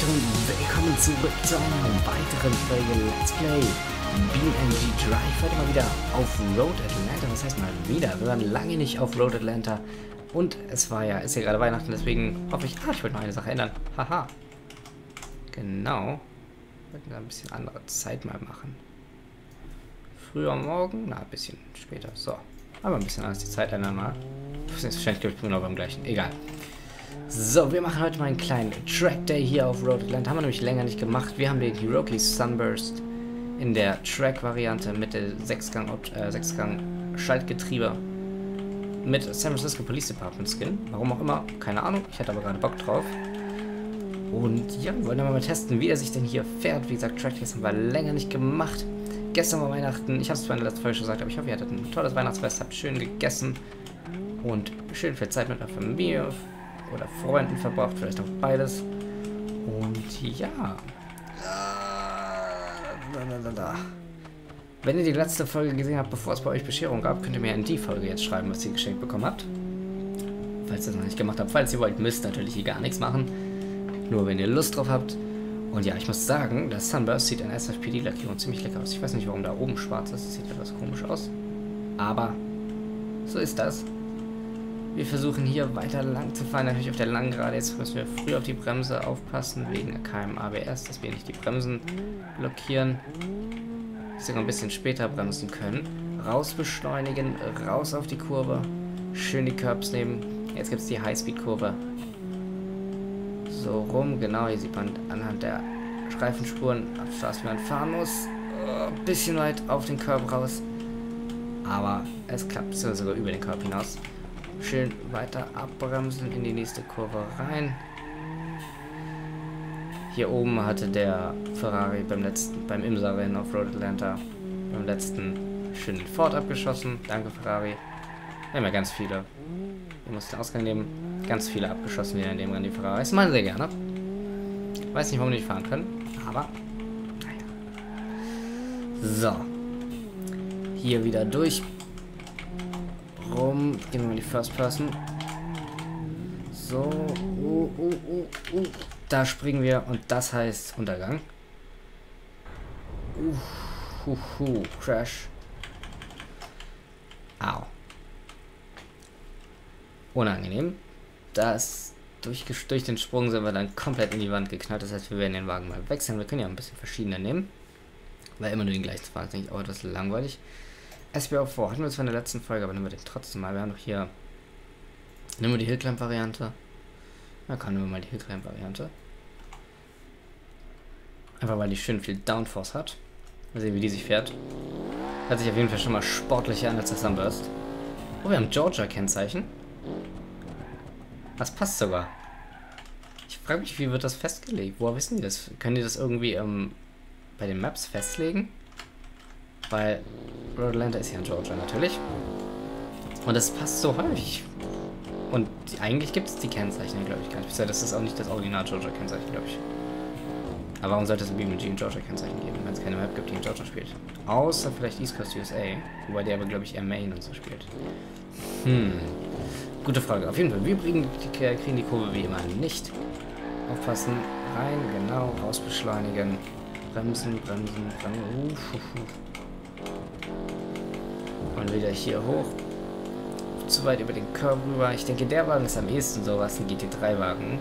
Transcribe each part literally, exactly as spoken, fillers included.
Leute und willkommen zurück zu einer weiteren Folge Let's Play B M G Drive. Heute mal wieder auf Road Atlanta. Was heißt mal wieder? Wir waren lange nicht auf Road Atlanta. Und es war ja, ist ja gerade Weihnachten, deswegen hoffe ich, ah, ich wollte noch eine Sache ändern. Haha. Genau. Wir wollten da ein bisschen andere Zeit mal machen. Früher morgen? Na, ein bisschen später. So. Aber ein bisschen anders die Zeit ändern mal. Das ist wahrscheinlich, glaube ich, genau beim gleichen. Egal. So, wir machen heute mal einen kleinen Track Day hier auf Road Atlanta. Haben wir nämlich länger nicht gemacht. Wir haben den Hiroki Sunburst in der Track-Variante mit der sechs-Gang äh, sechs-Gang Schaltgetriebe mit San Francisco Police Department Skin. Warum auch immer, keine Ahnung. Ich hatte aber gerade Bock drauf. Und ja, wir wollen mal testen, wie er sich denn hier fährt. Wie gesagt, Track Days haben wir länger nicht gemacht. Gestern war Weihnachten. Ich habe es zwar in der letzten Folge schon gesagt, aber ich hoffe, ihr hattet ein tolles Weihnachtsfest, habt schön gegessen und schön viel Zeit mit der Familie oder Freunden verbracht, vielleicht auch beides. Und ja. Wenn ihr die letzte Folge gesehen habt, bevor es bei euch Bescherung gab, könnt ihr mir in die Folge jetzt schreiben, was ihr geschenkt bekommen habt. Falls ihr das noch nicht gemacht habt. Falls ihr wollt, müsst natürlich hier gar nichts machen. Nur wenn ihr Lust drauf habt. Und ja, ich muss sagen, der Sunburst sieht in S F P D-Lackierung ziemlich lecker aus. Ich weiß nicht, warum da oben schwarz ist. Das sieht etwas komisch aus. Aber so ist das. Wir versuchen hier weiter lang zu fahren, natürlich auf der langen Gerade. Jetzt müssen wir früh auf die Bremse aufpassen, wegen K M A B S, dass wir nicht die Bremsen blockieren. Dass wir noch ein bisschen später bremsen können. Raus beschleunigen, raus auf die Kurve. Schön die Curbs nehmen. Jetzt gibt es die Highspeed-Kurve. So rum, genau, hier sieht man anhand der Streifenspuren auf der Straße, wie man fahren muss. Ein oh, bisschen weit auf den Curb raus. Aber es klappt sogar über den Curb hinaus. Schön weiter abbremsen in die nächste Kurve rein. Hier oben hatte der Ferrari beim letzten, beim IMSA-Rennen auf Road Atlanta beim letzten schönen Ford abgeschossen. Danke Ferrari. Wir haben ja ganz viele. Wir mussten den Ausgang nehmen. Ganz viele abgeschossen wieder in dem Rennen die Ferraris. Das machen sehr gerne. Weiß nicht, warum wir nicht fahren können. Aber naja. So. Hier wieder durch. Rum, gehen wir mal die First Person. So, uh, uh, uh, uh. Da springen wir und das heißt Untergang. Uh, uh, uh, Crash. Au. Unangenehm. Das durch, durch den Sprung sind wir dann komplett in die Wand geknallt. Das heißt, wir werden den Wagen mal wechseln. Wir können ja ein bisschen verschiedene nehmen. Weil immer nur den gleichen fahren, ist eigentlich auch etwas langweilig. S B O vier hatten wir zwar in der letzten Folge, aber nehmen wir den trotzdem mal. Wir haben doch hier. Nehmen wir die Hillclimb-Variante. Na, kann nehmen wir mal die Hillclimb-Variante. Einfach weil die schön viel Downforce hat. Mal sehen, wie die sich fährt. Hört sich auf jeden Fall schon mal sportlicher an als der Sunburst. Oh, wir haben Georgia-Kennzeichen. Das passt sogar. Ich frage mich, wie wird das festgelegt? Woher wissen die das? Können die das irgendwie ähm, bei den Maps festlegen? Weil Road Atlanta ist ja in Georgia natürlich. Und das passt so häufig. Und die, eigentlich gibt es die Kennzeichen, glaube ich, gar nicht. Das ist auch nicht das Original Georgia-Kennzeichen, glaube ich. Aber warum sollte es ein B M G in Georgia-Kennzeichen geben, wenn es keine Map gibt, die in Georgia spielt? Außer vielleicht East Coast U S A. Wobei die aber, glaube ich, eher Maine und so spielt. Hm. Gute Frage. Auf jeden Fall, wir kriegen die, kriegen die Kurve wie immer nicht. Aufpassen. Rein, genau. Raus beschleunigen. Bremsen, bremsen, bremsen. Uff, uff, uff. Und wieder hier hoch. Zu weit über den Curb rüber. Ich denke, der Wagen ist am ehesten so, was ein G T drei Wagen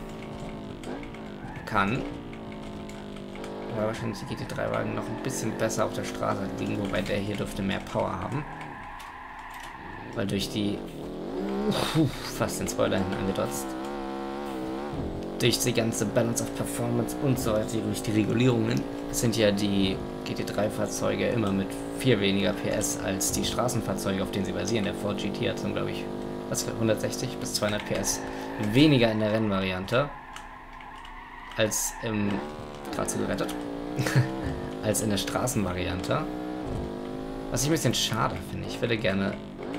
kann. Aber wahrscheinlich die G T drei Wagen noch ein bisschen besser auf der Straße liegen, wobei der hier dürfte mehr Power haben. Weil durch die uh, fast den Spoiler hinten angedotzt. Durch die ganze Balance of Performance und so weiter, durch die Regulierungen sind ja die G T drei Fahrzeuge immer mit viel weniger P S als die Straßenfahrzeuge, auf denen sie basieren. Der Ford G T hat dann, glaube ich, was für hundertsechzig bis zweihundert P S weniger in der Rennvariante als im, gerade so gerettet, als in der Straßenvariante. Was ich ein bisschen schade finde. Ich würde gerne,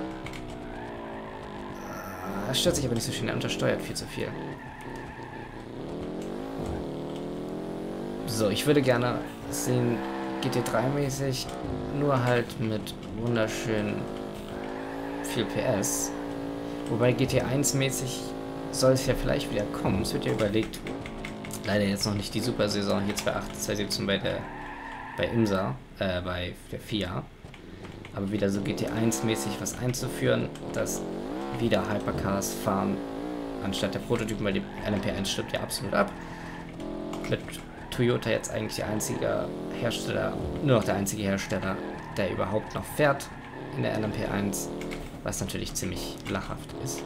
er stört sich aber nicht so schön, er untersteuert viel zu viel. So, ich würde gerne sehen, G T drei mäßig, nur halt mit wunderschön viel P S. Wobei G T eins mäßig soll es ja vielleicht wieder kommen. Es wird ja überlegt, Leider jetzt noch nicht die Super-Saison hier zwanzig achtzehn, zwanzig siebzehn bei der bei IMSA, äh, bei der F I A. Aber wieder so G T eins mäßig was einzuführen, dass wieder Hypercars fahren anstatt der Prototypen, weil die L M P eins stirbt ja absolut ab. Mit Toyota jetzt eigentlich der einzige Hersteller, nur noch der einzige Hersteller, der überhaupt noch fährt in der L M P eins, was natürlich ziemlich lachhaft ist.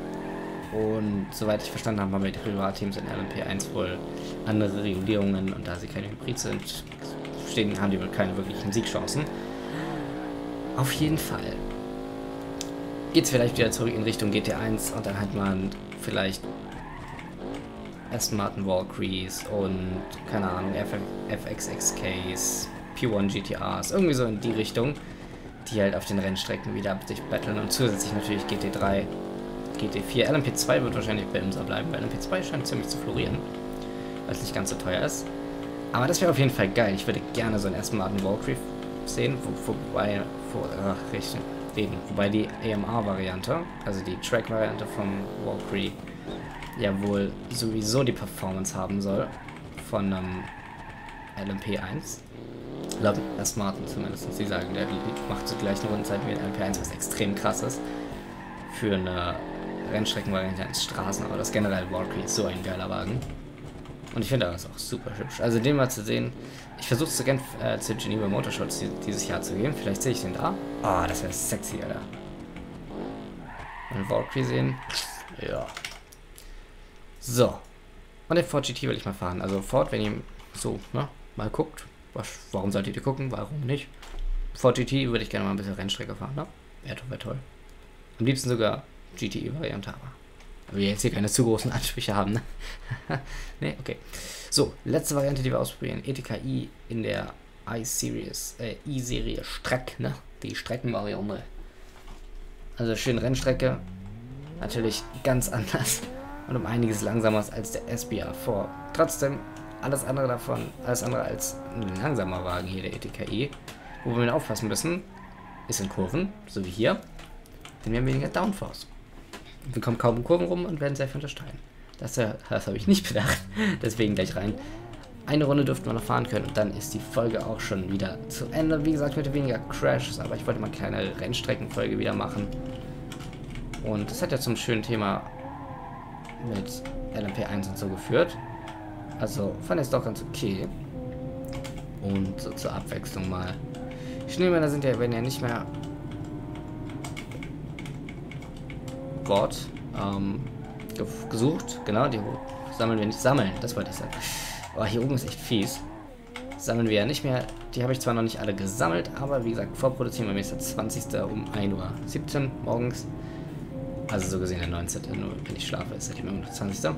Und soweit ich verstanden habe, haben wir die Privatteams in L M P eins wohl andere Regulierungen, und da sie keine Hybrid sind, stehen, haben die wohl keine wirklichen Siegchancen. Auf jeden Fall geht es vielleicht wieder zurück in Richtung G T eins und dann hat man vielleicht Aston Martin Valkyries und keine Ahnung, F X X Ks, P eins G T Rs, irgendwie so in die Richtung, die halt auf den Rennstrecken wieder sich battlen, und zusätzlich natürlich G T drei, G T vier. L M P zwei wird wahrscheinlich bei IMSA bleiben, weil L M P zwei scheint ziemlich zu florieren, weil es nicht ganz so teuer ist. Aber das wäre auf jeden Fall geil. Ich würde gerne so einen Aston Martin Valkyrie sehen, wo, wobei, vor, ach, richtig, eben, wobei die A M R-Variante, also die Track-Variante vom Valkyrie, ja wohl sowieso die Performance haben soll von einem L M P eins. Laut Aston Martin zumindest. Die sagen, der macht zur gleichen Rundenzeit wie ein L M P eins, was extrem krass ist für eine Rennstreckenvariante eines Straßen, aber das generell Valkyrie ist so ein geiler Wagen. Und ich finde das auch super hübsch. Also den mal zu sehen. Ich versuche es zu Genf, äh, zu Geneva Motorshows dieses Jahr zu gehen. Vielleicht sehe ich den da. Ah, oh, das wäre sexy, Alter. Einen Valkyrie sehen. Ja. So. Und den Ford G T will ich mal fahren. Also Ford, wenn ihr so, ne, mal guckt. Was, warum solltet ihr gucken? Warum nicht? Ford G T würde ich gerne mal ein bisschen Rennstrecke fahren, ne? Wäre wär toll. Am liebsten sogar G T E-Variante, aber weil wir jetzt hier keine zu großen Ansprüche haben, ne? Ne, okay. So, letzte Variante, die wir ausprobieren. E T K I in der I-Series, äh, I-Serie Streck, ne? Die Streckenvariante. Also schön Rennstrecke. Natürlich ganz anders und um einiges langsamer als der S B R vier. Trotzdem, alles andere davon, alles andere als ein langsamer Wagen hier, der E T K I. Wo wir aufpassen müssen, ist in Kurven, so wie hier. Denn wir haben weniger Downforce. Wir kommen kaum in Kurven rum und werden sehr viel untersteigen. Das, das habe ich nicht bedacht. Deswegen gleich rein. Eine Runde dürften wir noch fahren können und dann ist die Folge auch schon wieder zu Ende. Wie gesagt, mit weniger Crashes, aber ich wollte mal eine kleine Rennstreckenfolge wieder machen. Und das hat ja zum schönen Thema mit L M P eins und so geführt. Also fand ich es doch ganz okay. Und so zur Abwechslung mal. Schneemänner sind ja, wenn ja nicht mehr Gott ähm, gesucht, genau, die sammeln wir nicht, sammeln, das wollte ich sagen. Oh, hier oben ist echt fies. Sammeln wir ja nicht mehr, die habe ich zwar noch nicht alle gesammelt, aber wie gesagt, vorproduzieren wir nächsten zwanzigsten um ein Uhr siebzehn morgens. Also so gesehen der neunzehnte Nur wenn ich schlafe, ist es immer noch zwanzigsten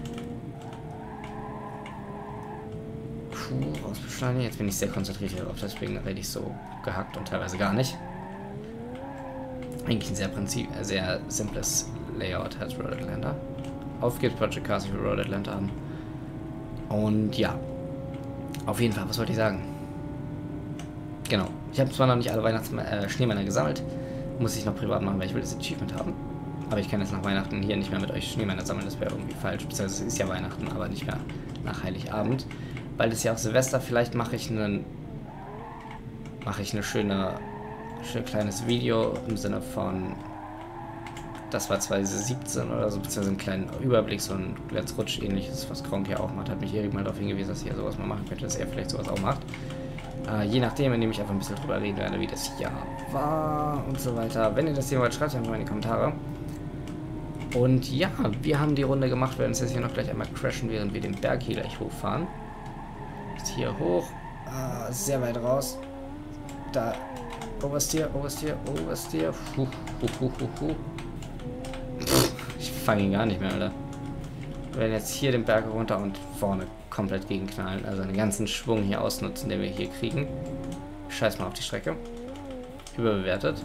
Puh, ausbeschleunigen, jetzt bin ich sehr konzentriert darauf, deswegen rede ich so gehackt und teilweise gar nicht. Eigentlich ein sehr, Prinzip, sehr simples Layout hat Road Atlanta. Auf geht's Project Cars für Road Atlanta an. Und ja, auf jeden Fall, was wollte ich sagen? Genau, ich habe zwar noch nicht alle Weihnachts äh, Schneemänner gesammelt, muss ich noch privat machen, weil ich will das Achievement haben. Aber ich kann jetzt nach Weihnachten hier nicht mehr mit euch Schneemänner sammeln, das wäre irgendwie falsch. Beziehungsweise es ist ja Weihnachten, aber nicht mehr nach Heiligabend. Bald ist ja auch Silvester, vielleicht mache ich einen mache ich eine schöne schön kleines Video im Sinne von, das war zwanzig siebzehn oder so, beziehungsweise einen kleinen Überblick, so ein Let's Rutsch ähnliches, was Kronk ja auch macht, hat mich Erik mal darauf hingewiesen, dass ich ja sowas mal machen könnte, dass er vielleicht sowas auch macht. Äh, je nachdem, indem ich einfach ein bisschen drüber reden werde, wie das Jahr war und so weiter. Wenn ihr das hier wollt, schreibt einfach mal in die Kommentare. Und ja, wir haben die Runde gemacht, wir werden uns jetzt hier noch gleich einmal crashen, während wir den Berg hier gleich hochfahren. Jetzt hier hoch, äh, sehr weit raus. Da Oberstier, Oberstier, Oberstier. Huh, huh, huh, huh, huh. Ich fange ihn gar nicht mehr, Alter. Wir werden jetzt hier den Berg runter und vorne komplett gegenknallen. Also einen ganzen Schwung hier ausnutzen, den wir hier kriegen. Scheiß mal auf die Strecke. Überbewertet.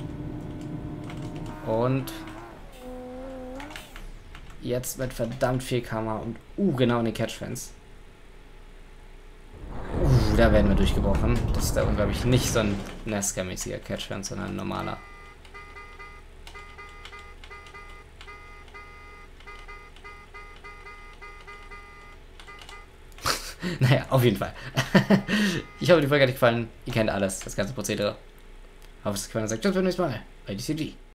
Und jetzt mit verdammt viel Kamera und uh, genau in den Catchfence. Uh, da werden wir durchgebrochen. Das ist da, glaube ich, nicht so ein NASCAR-mäßiger Catchfence, sondern ein normaler. Naja, auf jeden Fall. Ich hoffe, die Folge hat euch gefallen. Ihr kennt alles, das ganze Prozedere. Hoffe, es hat gefallen und sagt tschüss, bis zum nächsten Mal bei D C G.